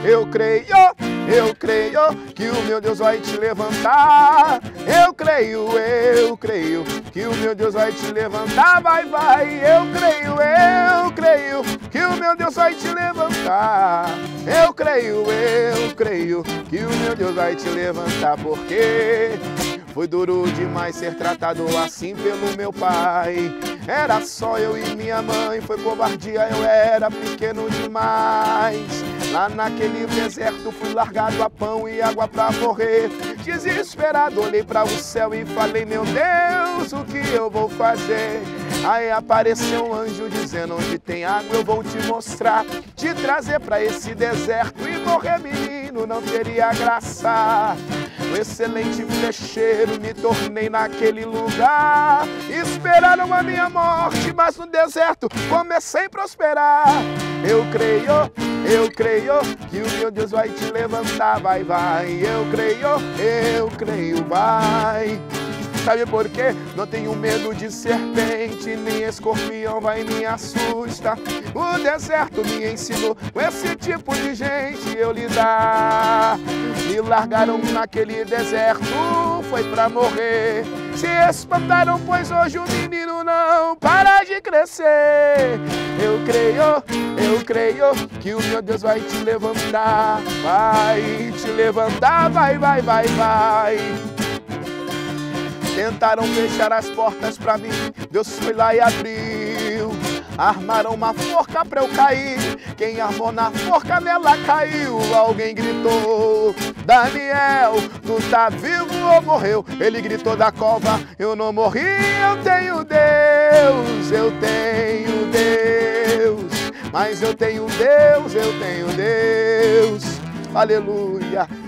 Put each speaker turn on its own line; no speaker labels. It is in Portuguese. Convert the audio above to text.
eu creio que o meu Deus vai te levantar. Eu creio que o meu Deus vai te levantar. Vai, eu creio que o meu Deus vai te levantar. Eu creio que o meu Deus vai te levantar, porque foi duro demais ser tratado assim pelo meu pai. Era só eu e minha mãe, foi covardia, eu era pequeno demais. Lá naquele deserto fui largado a pão e água pra morrer. Desesperado olhei para o céu e falei, meu Deus, o que eu vou fazer? Aí apareceu um anjo dizendo, onde tem água eu vou te mostrar. Te trazer pra esse deserto e morrer, menino, não teria graça. Um excelente flecheiro me tornei naquele lugar. Esperaram a minha morte, mas no deserto comecei a prosperar. Eu creio que o meu Deus vai te levantar. Vai, eu creio, vai. Sabe por quê? Não tenho medo de serpente, nem escorpião vai me assusta. O deserto me ensinou com esse tipo de gente eu lidar. Me largaram naquele deserto, foi pra morrer. Se espantaram, pois hoje o menino não para de crescer. Eu creio que o meu Deus vai te levantar. Vai te levantar, vai. Tentaram fechar as portas pra mim, Deus foi lá e abriu. Armaram uma forca pra eu cair, quem armou na forca nela caiu. Alguém gritou, Daniel, tu tá vivo ou morreu? Ele gritou da cova, eu não morri, eu tenho Deus. Mas eu tenho Deus, aleluia.